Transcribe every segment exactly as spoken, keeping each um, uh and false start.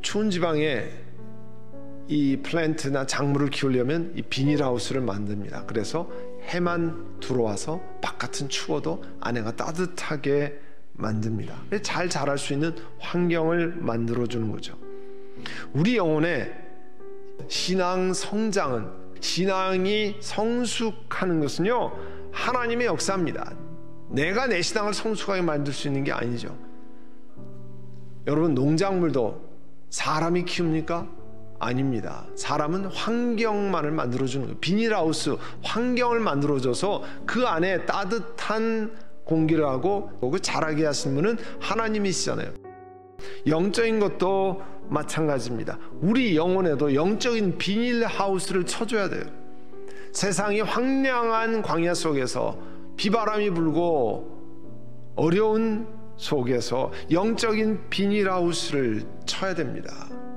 추운 지방에 이 플랜트나 작물을 키우려면 이 비닐하우스를 만듭니다. 그래서 해만 들어와서 바깥은 추워도 안에가 따뜻하게 만듭니다. 잘 자랄 수 있는 환경을 만들어주는 거죠. 우리 영혼의 신앙 성장은, 신앙이 성숙하는 것은요, 하나님의 역사입니다. 내가 내 신앙을 성숙하게 만들 수 있는 게 아니죠. 여러분, 농작물도 사람이 키웁니까? 아닙니다. 사람은 환경만을 만들어주는 거예요. 비닐하우스, 환경을 만들어줘서 그 안에 따뜻한 공기를 하고 그 자라게 하시는 분은 하나님이시잖아요. 영적인 것도 마찬가지입니다. 우리 영혼에도 영적인 비닐하우스를 쳐줘야 돼요. 세상이 황량한 광야 속에서 비바람이 불고 어려운 속에서 영적인 비닐하우스를 쳐야 됩니다.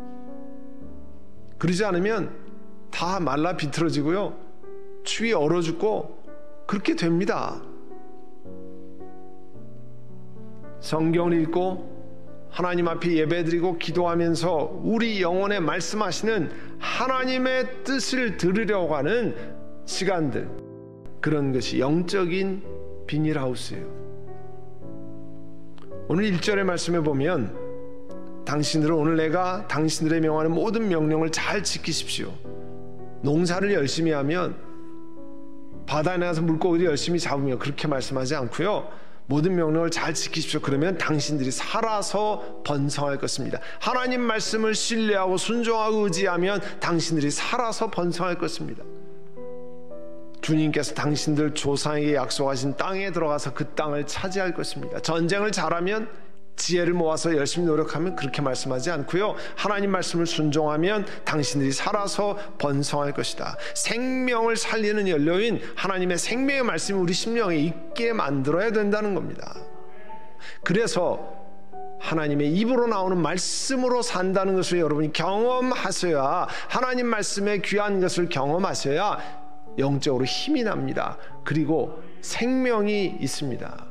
그러지 않으면 다 말라 비틀어지고요, 추위에 얼어 죽고 그렇게 됩니다. 성경을 읽고 하나님 앞에 예배드리고 기도하면서 우리 영혼에 말씀하시는 하나님의 뜻을 들으려고 하는 시간들, 그런 것이 영적인 비닐하우스예요. 오늘 일 절의 말씀에 보면, 당신들은 오늘 내가 당신들의 명하는 모든 명령을 잘 지키십시오. 농사를 열심히 하면, 바다에 나가서 물고기를 열심히 잡으며, 그렇게 말씀하지 않고요, 모든 명령을 잘 지키십시오. 그러면 당신들이 살아서 번성할 것입니다. 하나님 말씀을 신뢰하고 순종하고 의지하면 당신들이 살아서 번성할 것입니다. 주님께서 당신들 조상에게 약속하신 땅에 들어가서 그 땅을 차지할 것입니다. 전쟁을 잘하면, 지혜를 모아서 열심히 노력하면 그렇게 말씀하지 않고요, 하나님 말씀을 순종하면 당신들이 살아서 번성할 것이다. 생명을 살리는 연료인 하나님의 생명의 말씀이 우리 심령에 있게 만들어야 된다는 겁니다. 그래서 하나님의 입으로 나오는 말씀으로 산다는 것을 여러분이 경험하셔야, 하나님 말씀의 귀한 것을 경험하셔야 영적으로 힘이 납니다. 그리고 생명이 있습니다.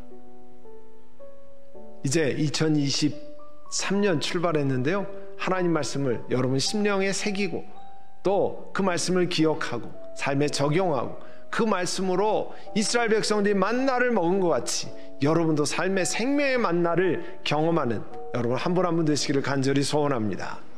이제 이천이십삼 년 출발했는데요, 하나님 말씀을 여러분 심령에 새기고 또 그 말씀을 기억하고 삶에 적용하고 그 말씀으로 이스라엘 백성들이 만나를 먹은 것 같이 여러분도 삶의 생명의 만나를 경험하는 여러분 한 분 한 분 되시기를 간절히 소원합니다.